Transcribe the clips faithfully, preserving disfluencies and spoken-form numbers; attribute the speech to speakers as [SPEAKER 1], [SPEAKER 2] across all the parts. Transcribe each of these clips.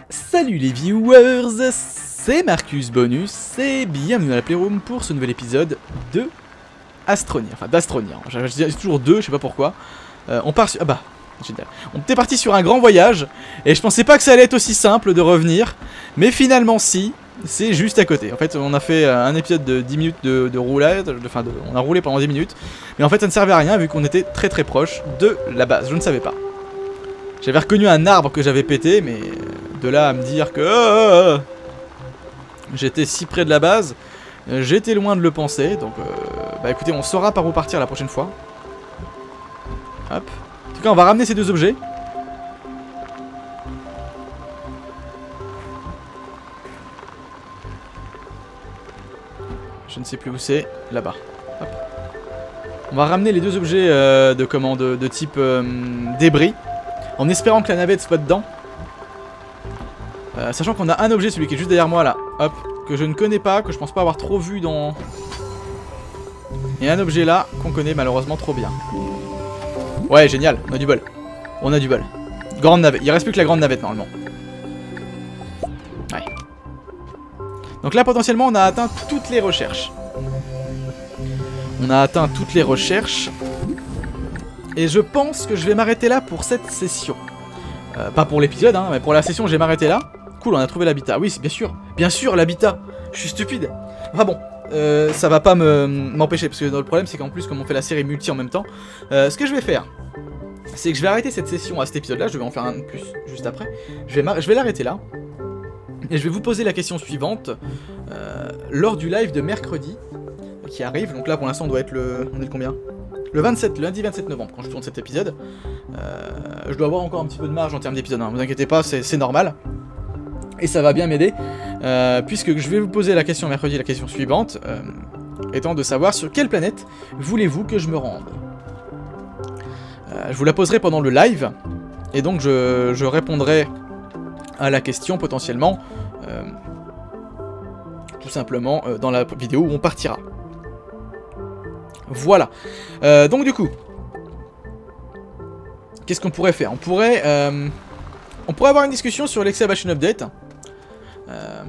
[SPEAKER 1] Salut les viewers, c'est Marcus Bonus et bienvenue dans la Playroom pour ce nouvel épisode de Astroneer, enfin d'Astroneer, je dis toujours deux, je sais pas pourquoi. Euh, on part sur... Ah bah, génial. On était parti sur un grand voyage et je pensais pas que ça allait être aussi simple de revenir, mais finalement si, c'est juste à côté. En fait on a fait un épisode de dix minutes de, de roulade, enfin de, on a roulé pendant dix minutes, mais en fait ça ne servait à rien vu qu'on était très très proche de la base, je ne savais pas. J'avais reconnu un arbre que j'avais pété, mais de là à me dire que oh, oh, oh, j'étais si près de la base, j'étais loin de le penser. Donc, euh, bah écoutez, on saura par où partir la prochaine fois. Hop. En tout cas, on va ramener ces deux objets. Je ne sais plus où c'est. Là-bas. Hop. On va ramener les deux objets euh, de, comment, de, de type euh, débris. En espérant que la navette soit dedans. Euh, sachant qu'on a un objet, celui qui est juste derrière moi là. Hop. Que je ne connais pas, que je pense pas avoir trop vu dans... Et un objet là, qu'on connaît malheureusement trop bien. Ouais, génial. On a du bol. On a du bol. Grande navette. Il reste plus que la grande navette normalement. Ouais. Donc là, potentiellement, on a atteint toutes les recherches. On a atteint toutes les recherches. Et je pense que je vais m'arrêter là pour cette session. Euh, pas pour l'épisode, hein, mais pour la session, je vais m'arrêter là. Cool, on a trouvé l'habitat. Oui, c'est bien sûr. Bien sûr, l'habitat. Je suis stupide. Enfin bon, euh, ça va pas m'empêcher. Parce que le problème, c'est qu'en plus, comme on fait la série multi en même temps, euh, ce que je vais faire, c'est que je vais arrêter cette session à cet épisode-là. Je vais en faire un de plus juste après. Je vais, je vais l'arrêter là. Et je vais vous poser la question suivante. Euh, lors du live de mercredi, qui arrive. Donc là, pour l'instant, on doit être le... On est le combien ? Le vingt-sept, lundi vingt-sept novembre, quand je tourne cet épisode. Euh, je dois avoir encore un petit peu de marge en termes d'épisode, hein, vous inquiétez pas, c'est normal. Et ça va bien m'aider, euh, puisque je vais vous poser la question mercredi, la question suivante, euh, étant de savoir sur quelle planète voulez-vous que je me rende. euh, Je vous la poserai pendant le live, et donc je, je répondrai à la question potentiellement, euh, tout simplement euh, dans la vidéo où on partira. Voilà. Euh, donc du coup, qu'est-ce qu'on pourrait faire? On pourrait, euh, on pourrait avoir une discussion sur l'Excavation Update, euh,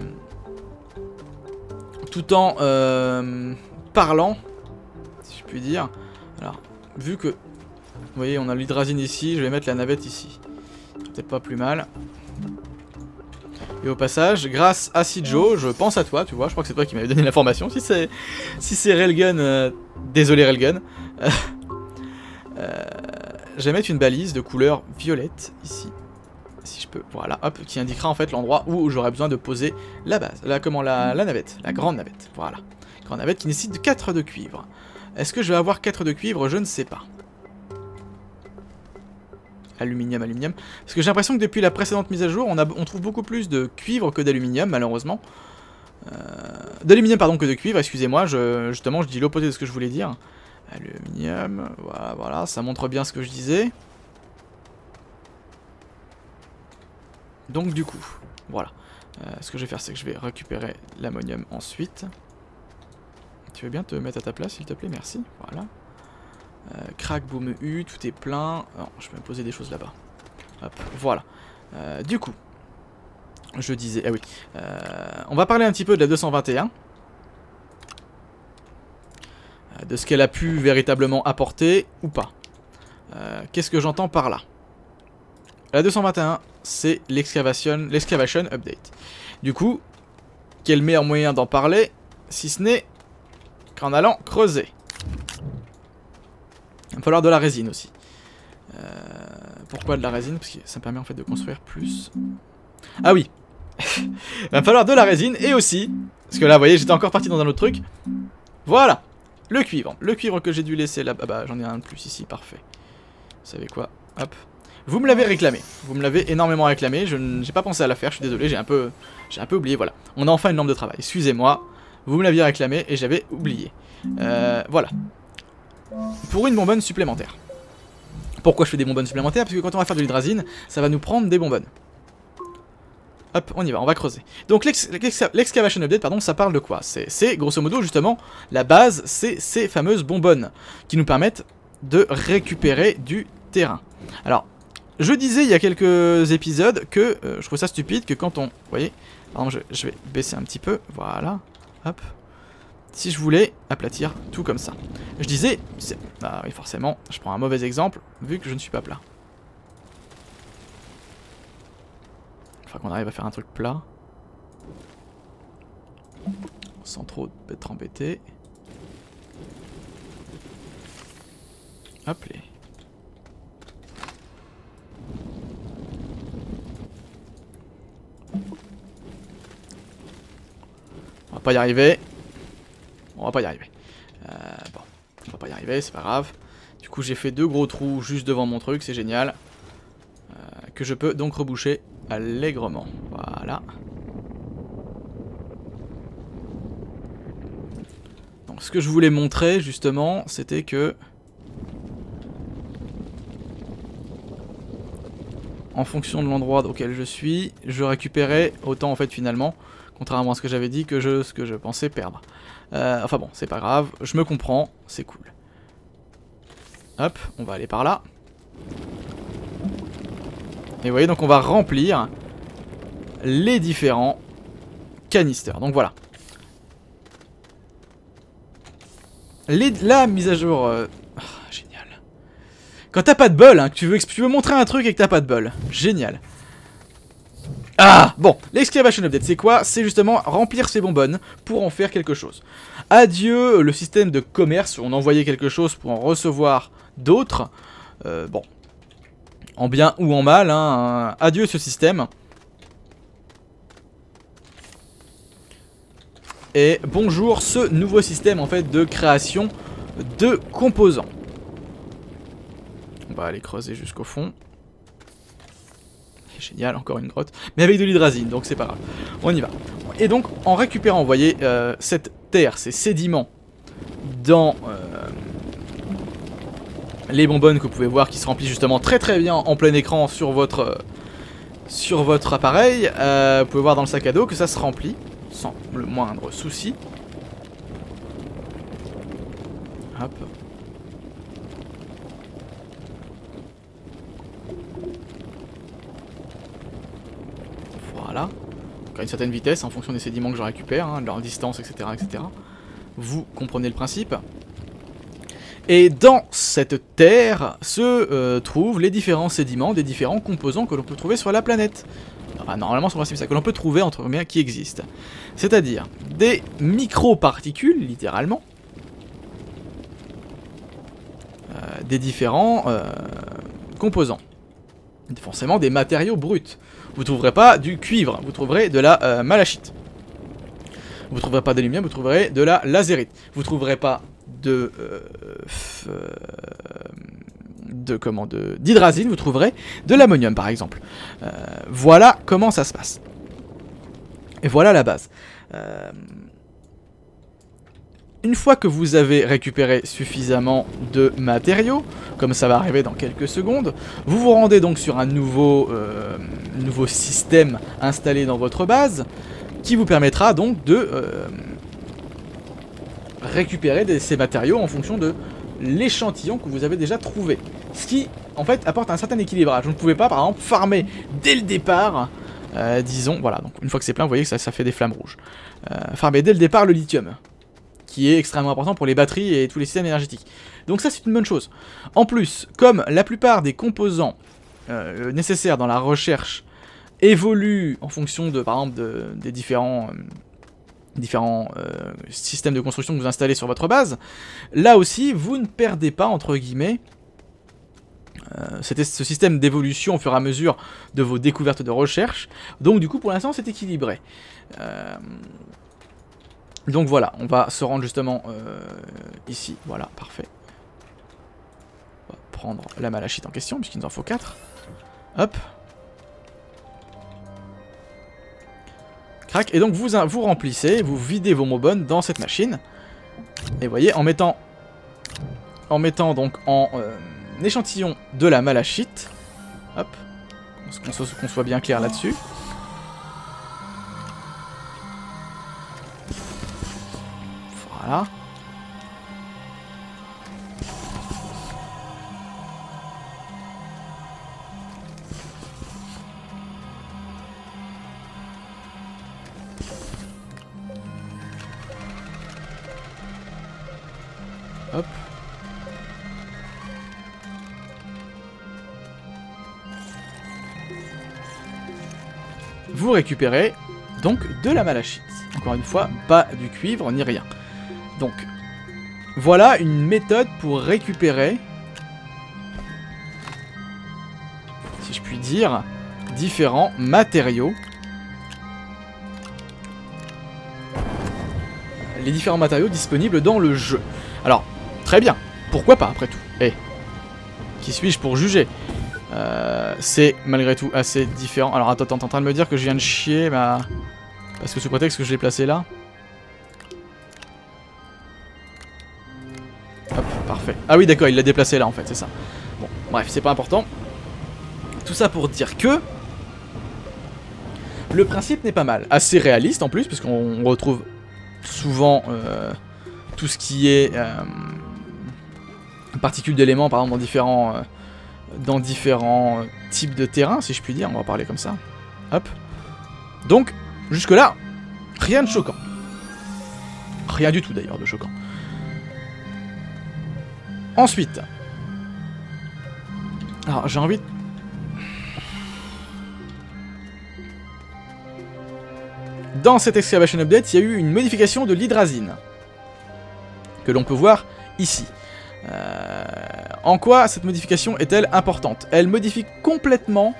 [SPEAKER 1] tout en euh, parlant, si je puis dire. Alors, vu que, vous voyez, on a l'hydrazine ici, je vais mettre la navette ici. Peut-être pas plus mal. Et au passage, grâce à Sijo, je pense à toi, tu vois, je crois que c'est toi qui m'avais donné l'information. Si c'est si c'est Railgun, euh, désolé Railgun. Euh, euh, je vais mettre une balise de couleur violette ici, si je peux, voilà, hop, qui indiquera en fait l'endroit où j'aurai besoin de poser la base, la, comment, la, la navette, la grande navette, voilà. Grande navette qui nécessite quatre de cuivre. Est-ce que je vais avoir quatre de cuivre? Je ne sais pas. Aluminium, aluminium. Parce que j'ai l'impression que depuis la précédente mise à jour, on, a, on trouve beaucoup plus de cuivre que d'aluminium, malheureusement. Euh, d'aluminium, pardon, que de cuivre, excusez-moi. Je, justement, je dis l'opposé de ce que je voulais dire. Aluminium, voilà, voilà, ça montre bien ce que je disais. Donc, du coup, voilà. Euh, ce que je vais faire, c'est que je vais récupérer l'ammonium ensuite. Tu veux bien te mettre à ta place, s'il te plaît? Merci, voilà. Euh, crack, boom, U, tout est plein. Non, je peux me poser des choses là-bas. Hop, voilà. Euh, du coup, je disais, ah oui, euh, on va parler un petit peu de la deux cent vingt et un. Euh, de ce qu'elle a pu véritablement apporter ou pas. Euh, Qu'est-ce que j'entends par là? La deux cent vingt et un, c'est l'excavation l'excavation update. Du coup, quel meilleur moyen d'en parler, si ce n'est qu'en allant creuser. Il va me falloir de la résine aussi. Euh, pourquoi de la résine? Parce que ça me permet en fait de construire plus. Ah oui. Il va me falloir de la résine et aussi, parce que là vous voyez j'étais encore parti dans un autre truc. Voilà. Le cuivre. Le cuivre que j'ai dû laisser là. Ah bah j'en ai un de plus ici, parfait. Vous savez quoi? Hop. Vous me l'avez réclamé. Vous me l'avez énormément réclamé. Je n'ai pas pensé à la faire, je suis désolé, j'ai un peu. J'ai un peu oublié, voilà. On a enfin une lampe de travail. Excusez-moi. Vous me l'aviez réclamé et j'avais oublié. Euh, voilà. Pour une bonbonne supplémentaire. Pourquoi je fais des bonbonnes supplémentaires? Parce que quand on va faire de l'hydrazine, ça va nous prendre des bonbonnes. Hop, on y va, on va creuser. Donc l'excavation update, pardon, ça parle de quoi? C'est grosso modo justement la base, c'est ces fameuses bonbonnes qui nous permettent de récupérer du terrain. Alors, je disais il y a quelques épisodes que euh, je trouve ça stupide que quand on... Vous voyez, par exemple, je, je vais baisser un petit peu, voilà, hop. Si je voulais aplatir tout comme ça. Je disais, bah oui forcément, je prends un mauvais exemple, vu que je ne suis pas plat. Il faudra qu'on arrive à faire un truc plat. Sans trop être embêté. Hop les. On va pas y arriver. On va pas y arriver. Euh, bon, on va pas y arriver, c'est pas grave. Du coup, j'ai fait deux gros trous juste devant mon truc, c'est génial. Euh, que je peux donc reboucher allègrement. Voilà. Donc, ce que je voulais montrer, justement, c'était que... en fonction de l'endroit auquel je suis, je récupérais autant, en fait, finalement, contrairement à ce que j'avais dit, que je, ce que je pensais perdre. Euh, enfin bon, c'est pas grave, je me comprends, c'est cool. Hop, on va aller par là. Et vous voyez, donc on va remplir les différents canisters. Donc voilà. Les, la mise à jour... Euh, oh, génial. Quand t'as pas de bol, hein, que tu veux, tu veux montrer un truc et que t'as pas de bol. Génial. Ah, bon, l'exclamation update, c'est quoi? C'est justement remplir ses bonbonnes pour en faire quelque chose. Adieu le système de commerce où on envoyait quelque chose pour en recevoir d'autres. Euh, bon, en bien ou en mal, hein, adieu ce système. Et bonjour ce nouveau système en fait de création de composants. On va aller creuser jusqu'au fond. Génial, encore une grotte, mais avec de l'hydrazine, donc c'est pas grave. On y va. Et donc, en récupérant, vous voyez, euh, cette terre, ces sédiments, dans euh, les bonbonnes que vous pouvez voir qui se remplissent justement très très bien en plein écran sur votre, euh, sur votre appareil, euh, vous pouvez voir dans le sac à dos que ça se remplit, sans le moindre souci. Hop. Voilà, à une certaine vitesse en fonction des sédiments que je récupère, hein, de leur distance, et cetera, et cetera. Vous comprenez le principe. Et dans cette terre se euh, trouvent les différents sédiments des différents composants que l'on peut trouver sur la planète. Enfin, normalement, c'est le principe ça, que l'on peut trouver entre guillemets qui existent. C'est-à-dire des micro-particules, littéralement, euh, des différents euh, composants. Forcément des matériaux bruts. Vous ne trouverez pas du cuivre, vous trouverez de la euh, malachite. Vous ne trouverez pas d'aluminium, vous trouverez de la lasérite. Vous ne trouverez pas de... Euh, euh, de comment de d'hydrazine, vous trouverez de l'ammonium par exemple. Euh, voilà comment ça se passe. Et voilà la base. Euh, Une fois que vous avez récupéré suffisamment de matériaux, comme ça va arriver dans quelques secondes, vous vous rendez donc sur un nouveau, euh, nouveau système installé dans votre base, qui vous permettra donc de euh, récupérer des, ces matériaux en fonction de l'échantillon que vous avez déjà trouvé. Ce qui, en fait, apporte un certain équilibrage. Vous ne pouvez pas, par exemple, farmer dès le départ, euh, disons, voilà, donc une fois que c'est plein, vous voyez que ça, ça fait des flammes rouges. Euh, farmer dès le départ le lithium, qui est extrêmement important pour les batteries et tous les systèmes énergétiques. Donc ça, c'est une bonne chose. En plus, comme la plupart des composants euh, nécessaires dans la recherche évoluent en fonction de, par exemple, de, des différents, euh, différents euh, systèmes de construction que vous installez sur votre base, là aussi, vous ne perdez pas, entre guillemets, euh, c'était ce système d'évolution au fur et à mesure de vos découvertes de recherche. Donc du coup, pour l'instant, c'est équilibré. Euh... Donc voilà, on va se rendre justement euh, ici, voilà, parfait. On va prendre la malachite en question, puisqu'il nous en faut quatre. Hop. Crac, et donc vous, vous remplissez, vous videz vos bonbonnes dans cette machine. Et vous voyez, en mettant, en mettant donc en euh, échantillon de la malachite, hop, qu'on soit, qu'on soit bien clair là-dessus. Voilà. Hop. Vous récupérez donc de la malachite. Encore une fois, pas du cuivre ni rien. Donc, voilà une méthode pour récupérer, si je puis dire, différents matériaux. Les différents matériaux disponibles dans le jeu. Alors, très bien. Pourquoi pas, après tout. Eh, qui suis-je pour juger? euh, C'est malgré tout assez différent. Alors, attends, t'es en train de me dire que je viens de chier ma... Parce que sous prétexte que je l'ai placé là. Hop, parfait. Ah oui, d'accord, il l'a déplacé là, en fait, c'est ça. Bon, bref, c'est pas important. Tout ça pour dire que... Le principe n'est pas mal. Assez réaliste, en plus, puisqu'on retrouve... souvent euh, tout ce qui est euh, particules d'éléments, par exemple, dans différents, euh, dans différents types de terrains, si je puis dire, on va parler comme ça. Hop. Donc, jusque-là, rien de choquant. Rien du tout, d'ailleurs, de choquant. Ensuite, alors j'ai envie de... Dans cette Excavation Update, il y a eu une modification de l'hydrazine, que l'on peut voir ici. Euh, en quoi cette modification est-elle importante? Elle modifie complètement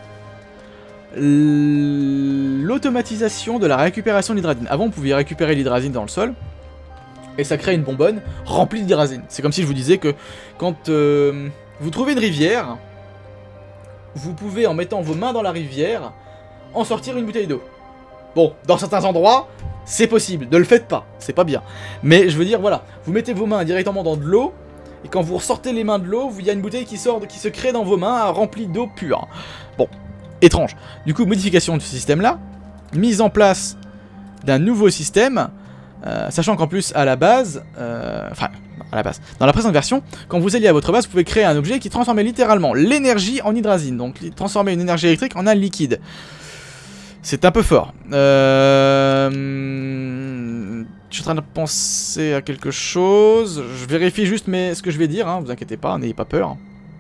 [SPEAKER 1] l'automatisation de la récupération de l'hydrazine. Avant, vous pouviez récupérer l'hydrazine dans le sol, et ça crée une bonbonne remplie d'hydrazine. C'est comme si je vous disais que quand euh, vous trouvez une rivière, vous pouvez, en mettant vos mains dans la rivière, en sortir une bouteille d'eau. Bon, dans certains endroits, c'est possible, ne le faites pas, c'est pas bien. Mais je veux dire, voilà, vous mettez vos mains directement dans de l'eau, et quand vous ressortez les mains de l'eau, il y a une bouteille qui sort, qui se crée dans vos mains, remplie d'eau pure. Bon, étrange. Du coup, modification de ce système-là, mise en place d'un nouveau système, euh, sachant qu'en plus, à la base, euh, enfin, à la base, dans la présente version, quand vous alliez à votre base, vous pouvez créer un objet qui transformait littéralement l'énergie en hydrazine, donc transformer une énergie électrique en un liquide. C'est un peu fort. Euh... Je suis en train de penser à quelque chose. Je vérifie juste mais ce que je vais dire, hein. Vous inquiétez pas, n'ayez pas peur.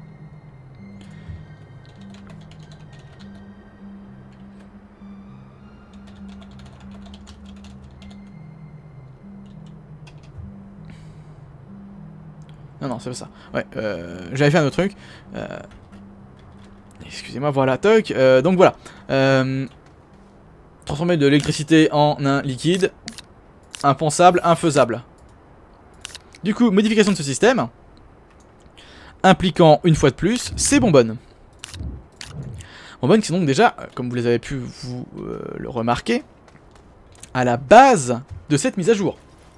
[SPEAKER 1] Non, non, c'est pas ça. Ouais, euh, j'avais fait un autre truc. Euh... Excusez-moi, voilà, toc. Euh, donc voilà. Euh... Transformer de l'électricité en un liquide. Impensable, infaisable. Du coup, modification de ce système. Impliquant, une fois de plus, ces bonbonnes. Bonbonnes qui sont donc déjà, comme vous les avez pu vous euh, le remarquer, à la base de cette mise à jour.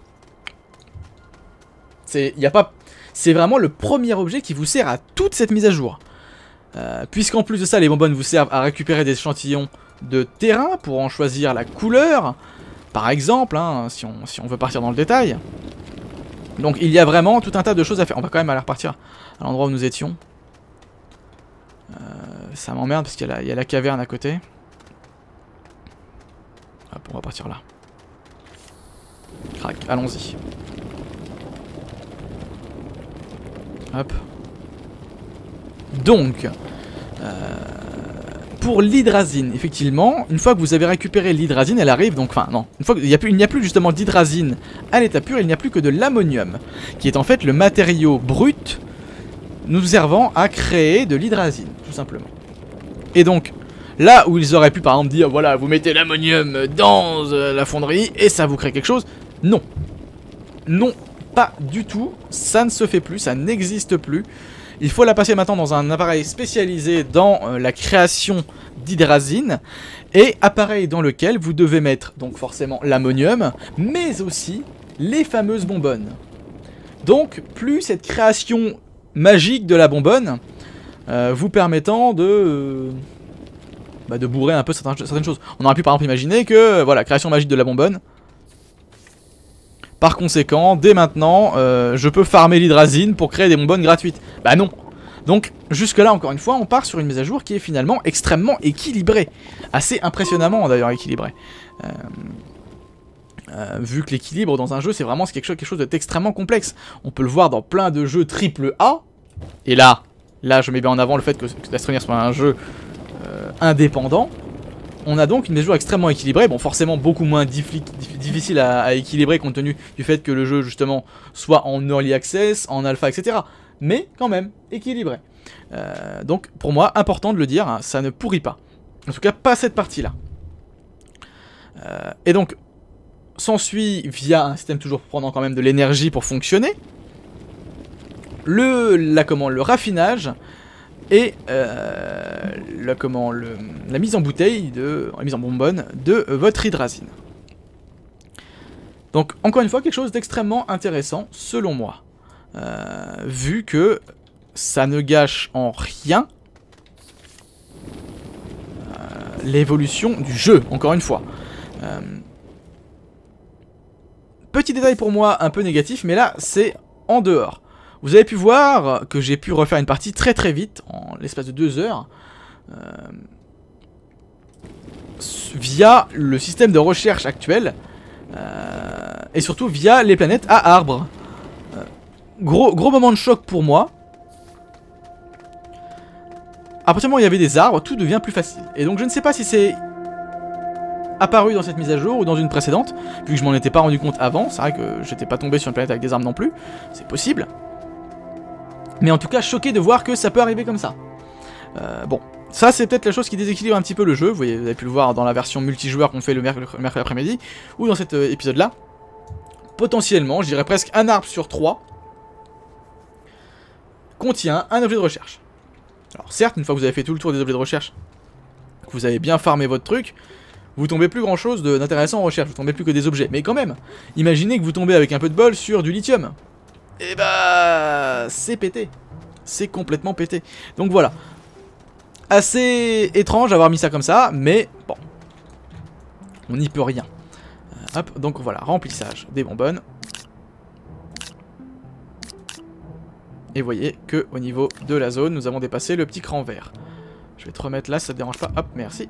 [SPEAKER 1] C'est y a pas, c'est vraiment le premier objet qui vous sert à toute cette mise à jour. Euh, Puisqu'en plus de ça, les bonbonnes vous servent à récupérer des échantillons de terrain pour en choisir la couleur, par exemple, hein, si, on, si on veut partir dans le détail. Donc il y a vraiment tout un tas de choses à faire. On va quand même aller repartir à l'endroit où nous étions. Euh, ça m'emmerde parce qu'il y, y a la caverne à côté. Hop, on va partir là. Crac, allons-y. Hop. Donc, euh, pour l'hydrazine, effectivement, une fois que vous avez récupéré l'hydrazine, elle arrive, donc, enfin, non, une fois qu'il n'y a plus, il n'y a plus justement d'hydrazine à l'état pur, il n'y a plus que de l'ammonium, qui est en fait le matériau brut nous servant à créer de l'hydrazine, tout simplement. Et donc, là où ils auraient pu par exemple dire, voilà, vous mettez l'ammonium dans euh, la fonderie et ça vous crée quelque chose, non. Non, pas du tout, ça ne se fait plus, ça n'existe plus. Il faut la passer maintenant dans un appareil spécialisé dans euh, la création d'hydrazine. Et appareil dans lequel vous devez mettre donc forcément l'ammonium, mais aussi les fameuses bonbonnes. Donc plus cette création magique de la bonbonne, euh, vous permettant de, euh, bah, de bourrer un peu certaines, certaines choses. On aurait pu par exemple imaginer que, euh, voilà, création magique de la bonbonne. Par conséquent, dès maintenant, euh, je peux farmer l'hydrazine pour créer des bonbonnes gratuites. Bah non. Donc, jusque là, encore une fois, on part sur une mise à jour qui est finalement extrêmement équilibrée. Assez impressionnamment, d'ailleurs, équilibrée. Euh... Euh, vu que l'équilibre dans un jeu, c'est vraiment quelque chose, quelque chose d'extrêmement complexe. On peut le voir dans plein de jeux triple A. Et là, là, je mets bien en avant le fait que, que Death Stranding soit un jeu euh, indépendant. On a donc une mise à jour extrêmement équilibrée. Bon, forcément beaucoup moins difficile à, à équilibrer compte tenu du fait que le jeu, justement, soit en early access, en alpha, et cetera. Mais quand même, équilibré. Euh, donc, pour moi, important de le dire, hein, ça ne pourrit pas. En tout cas, pas cette partie-là. Euh, et donc, s'ensuit, via un système toujours prenant quand même de l'énergie pour fonctionner, le, la, comment, le raffinage et euh, la, comment, le, la mise en bouteille, de, la mise en bonbonne de euh, votre hydrazine. Donc, encore une fois, quelque chose d'extrêmement intéressant, selon moi. Euh, vu que ça ne gâche en rien euh, l'évolution du jeu, encore une fois. Euh, Petit détail pour moi un peu négatif, mais là c'est en dehors. Vous avez pu voir que j'ai pu refaire une partie très très vite, en l'espace de deux heures, euh, via le système de recherche actuel, euh, et surtout via les planètes à arbres. Euh, gros, gros moment de choc pour moi. À partir du moment où il y avait des arbres, tout devient plus facile. Et donc je ne sais pas si c'est apparu dans cette mise à jour ou dans une précédente, vu que je m'en étais pas rendu compte avant. C'est vrai que j'étais pas tombé sur une planète avec des arbres non plus, c'est possible. Mais en tout cas, choqué de voir que ça peut arriver comme ça. Euh, bon, ça c'est peut-être la chose qui déséquilibre un petit peu le jeu, vous, voyez, vous avez pu le voir dans la version multijoueur qu'on fait le, merc le mercredi après-midi, ou dans cet euh, épisode-là. Potentiellement, je dirais presque un arbre sur trois contient un objet de recherche. Alors certes, une fois que vous avez fait tout le tour des objets de recherche, que vous avez bien farmé votre truc, vous tombez plus grand chose d'intéressant en recherche, vous tombez plus que des objets. Mais quand même, imaginez que vous tombez avec un peu de bol sur du lithium. Et bah, c'est pété. C'est complètement pété. Donc voilà. Assez étrange d'avoir mis ça comme ça, mais bon. On n'y peut rien. Euh, hop, donc voilà, remplissage des bonbonnes. Et vous voyez que au niveau de la zone, nous avons dépassé le petit cran vert. Je vais te remettre là, ça te dérange pas. Hop, merci.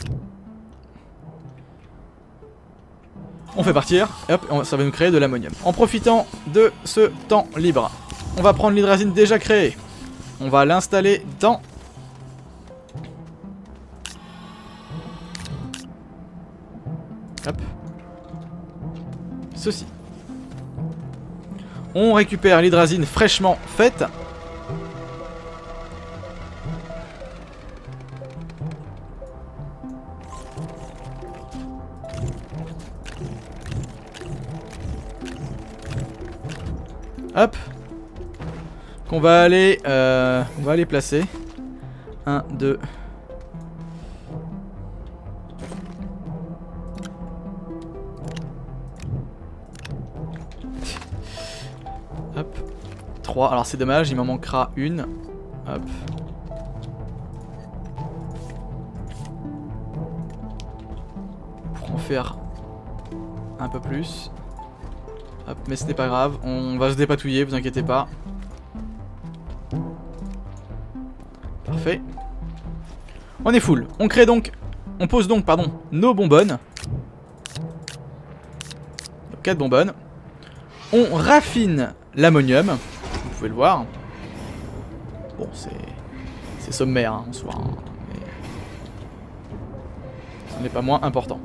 [SPEAKER 1] On fait partir, et hop, ça va nous créer de l'ammonium. En profitant de ce temps libre, on va prendre l'hydrazine déjà créée. On va l'installer dans... Hop. Ceci. On récupère l'hydrazine fraîchement faite. Hop, qu'on va aller, euh, on va aller placer. un, deux. Hop, trois. Alors c'est dommage, il m'en manquera une. Hop. Pour en faire un peu plus. Hop, mais ce n'est pas grave, on va se dépatouiller, vous inquiétez pas. Parfait. On est full. On crée donc, on pose donc, pardon, nos bonbonnes. quatre bonbonnes. On raffine l'ammonium, vous pouvez le voir. Bon, c'est c'est sommaire hein, en soi, hein, mais ce n'est pas moins important.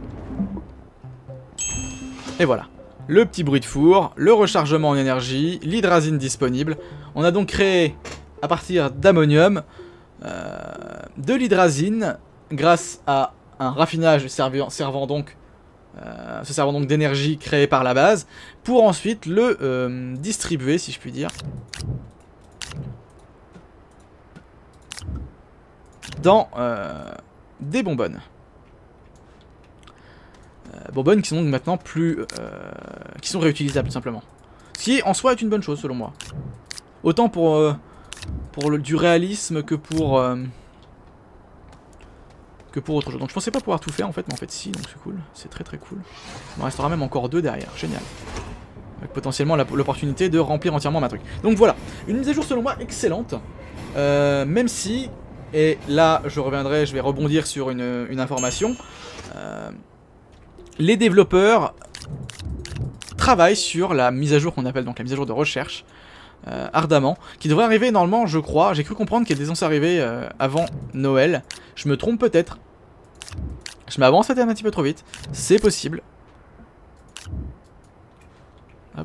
[SPEAKER 1] Et voilà. Le petit bruit de four, le rechargement en énergie, l'hydrazine disponible. On a donc créé, à partir d'ammonium, euh, de l'hydrazine, grâce à un raffinage servant, servant donc, euh, se servant donc d'énergie créée par la base, pour ensuite le euh, distribuer, si je puis dire, dans euh, des bonbonnes. Euh, bonbonnes qui sont donc maintenant plus... Euh, qui sont réutilisables tout simplement. Ce qui en soi est une bonne chose selon moi. Autant pour, euh, pour le, du réalisme que pour... Euh, que pour autre chose. Donc je pensais pas pouvoir tout faire en fait, mais en fait si, donc c'est cool. C'est très très cool. Il me restera même encore deux derrière, génial. Avec potentiellement l'opportunité de remplir entièrement ma truc. Donc voilà, une mise à jour selon moi excellente. Euh, même si, et là je reviendrai, je vais rebondir sur une, une information. Euh, Les développeurs travaille sur la mise à jour qu'on appelle donc la mise à jour de recherche, euh, ardemment, qui devrait arriver normalement, je crois, j'ai cru comprendre qu'elle était censée arriver euh, avant Noël. Je me trompe peut-être. Je m'avance peut-être un petit peu trop vite. C'est possible. Hop.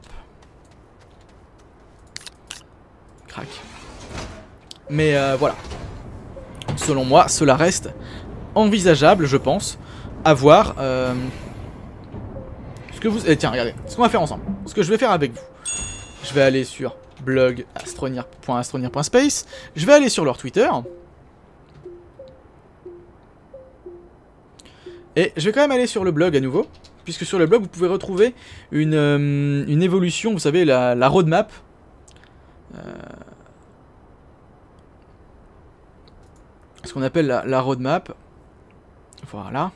[SPEAKER 1] Crac. Mais euh, voilà. Selon moi, cela reste envisageable, je pense. À voir. Euh... Ce que vous... Eh, tiens, regardez. Ce qu'on va faire ensemble. Ce que je vais faire avec vous. Je vais aller sur blog point astronir point space. Je vais aller sur leur Twitter. Et je vais quand même aller sur le blog à nouveau. Puisque sur le blog, vous pouvez retrouver une, euh, une évolution, vous savez, la, la roadmap. Euh, ce qu'on appelle la, la roadmap. Voilà.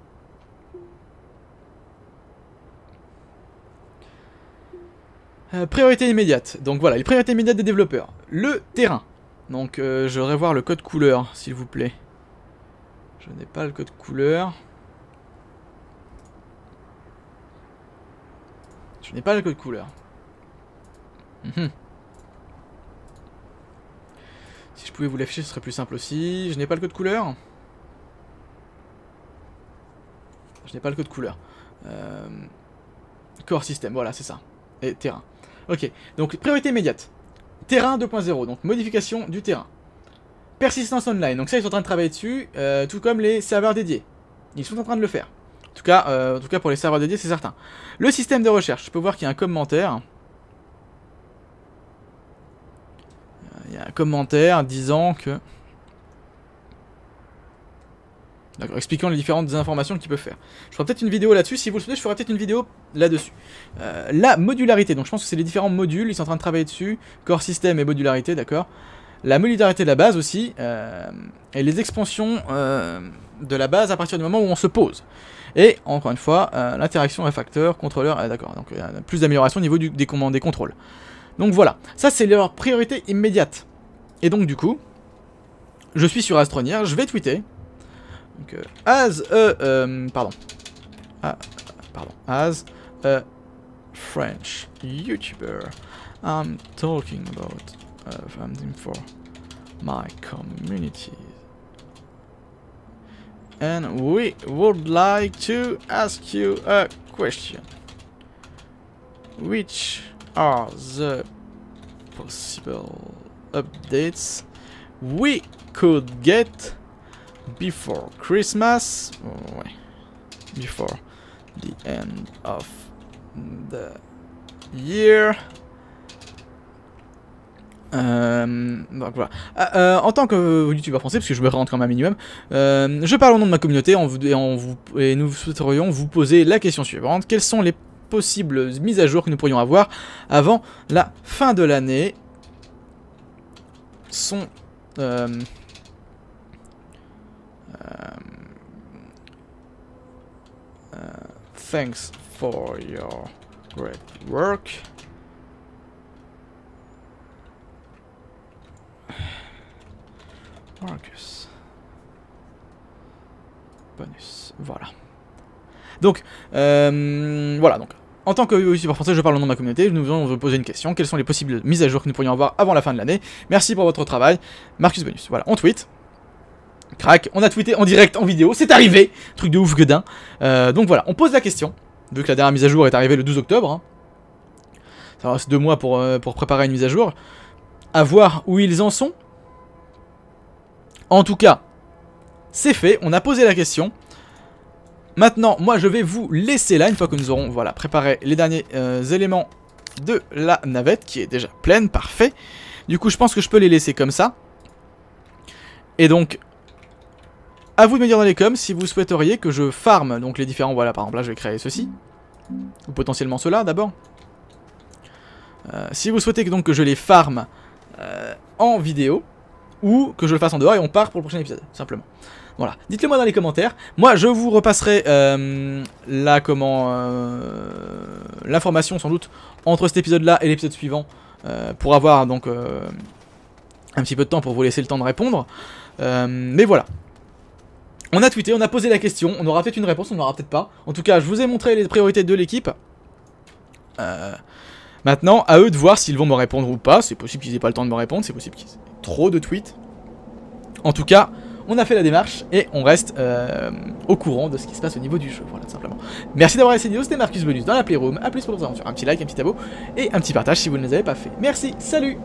[SPEAKER 1] Euh, priorité immédiate. Donc voilà, les priorités immédiates des développeurs. Le terrain. Donc euh, je voudrais voir le code couleur, s'il vous plaît. Je n'ai pas le code couleur. Je n'ai pas le code couleur. Mmh. Si je pouvais vous l'afficher, ce serait plus simple aussi. Je n'ai pas le code couleur. Je n'ai pas le code couleur. Euh... Core system, voilà, c'est ça. Et terrain. Ok, donc priorité immédiate. Terrain deux point zéro, donc modification du terrain. Persistance online, donc ça ils sont en train de travailler dessus, euh, tout comme les serveurs dédiés. Ils sont en train de le faire. En tout cas, euh, en tout cas pour les serveurs dédiés, c'est certain. Le système de recherche, je peux voir qu'il y a un commentaire. Il y a un commentaire disant que... D'accord, expliquant les différentes informations qu'il peut faire. Je ferai peut-être une vidéo là-dessus, si vous le souhaitez, je ferai peut-être une vidéo là-dessus. Euh, la modularité, donc je pense que c'est les différents modules, ils sont en train de travailler dessus. Core system et modularité, d'accord. La modularité de la base aussi, euh, et les expansions euh, de la base à partir du moment où on se pose. Et, encore une fois, euh, l'interaction facteur, contrôleur, ah, d'accord, donc il y a plus d'amélioration au niveau du, des commandes, des contrôles. Donc voilà, ça c'est leur priorité immédiate. Et donc du coup, je suis sur Astronir, je vais tweeter. Donc, euh, as a, euh, pardon, ah, pardon, as a French YouTuber, I'm talking about uh, something for my community. And we would like to ask you a question. Which are the possible updates we could get before Christmas? Oh, ouais. Before the end of the year. Euh, donc voilà. Euh, en tant que youtubeur français, parce que je me rentre quand même un minimum, euh, je parle au nom de ma communauté en vous, et, en vous, et nous souhaiterions vous poser la question suivante. Quelles sont les possibles mises à jour que nous pourrions avoir avant la fin de l'année? Sont... Euh, euh, uh, thanks for your great work. Marcus. Bonus. Voilà. Donc, euh, voilà. Donc, en tant que youtubeur français, je parle au nom de ma communauté. Nous allons vous poser une question. Quelles sont les possibles mises à jour que nous pourrions avoir avant la fin de l'année? Merci pour votre travail. Marcus Bonus. Voilà, on tweet. Crac. On a tweeté en direct, en vidéo. C'est arrivé. Truc de ouf, gueudin. Euh, donc voilà, on pose la question. Vu que la dernière mise à jour est arrivée le douze octobre. Hein. Ça reste deux mois pour, euh, pour préparer une mise à jour. À voir où ils en sont. En tout cas, c'est fait, on a posé la question. Maintenant, moi je vais vous laisser là, une fois que nous aurons voilà, préparé les derniers euh, éléments de la navette, qui est déjà pleine, parfait. Du coup, je pense que je peux les laisser comme ça. Et donc, à vous de me dire dans les coms si vous souhaiteriez que je farme donc les différents... Voilà, par exemple, là je vais créer ceci. Ou potentiellement cela d'abord. Euh, si vous souhaitez que, donc, que je les farme euh, en vidéo, ou que je le fasse en dehors et on part pour le prochain épisode, simplement. Voilà, dites-le moi dans les commentaires. Moi, je vous repasserai euh, là, comment, euh, l'information sans doute entre cet épisode-là et l'épisode suivant euh, pour avoir donc euh, un petit peu de temps pour vous laisser le temps de répondre. Euh, mais voilà. On a tweeté, on a posé la question, on aura peut-être une réponse, on n'aura peut-être pas. En tout cas, je vous ai montré les priorités de l'équipe. Euh, maintenant, à eux de voir s'ils vont me répondre ou pas. C'est possible qu'ils aient pas le temps de me répondre, c'est possible qu'ils aient trop de tweets. En tout cas, on a fait la démarche et on reste euh, au courant de ce qui se passe au niveau du jeu, voilà, tout simplement. Merci d'avoir essayé, c'était Marcus Bonus dans la Playroom. A plus pour votre aventure, un petit like, un petit abo et un petit partage si vous ne les avez pas fait. Merci, salut!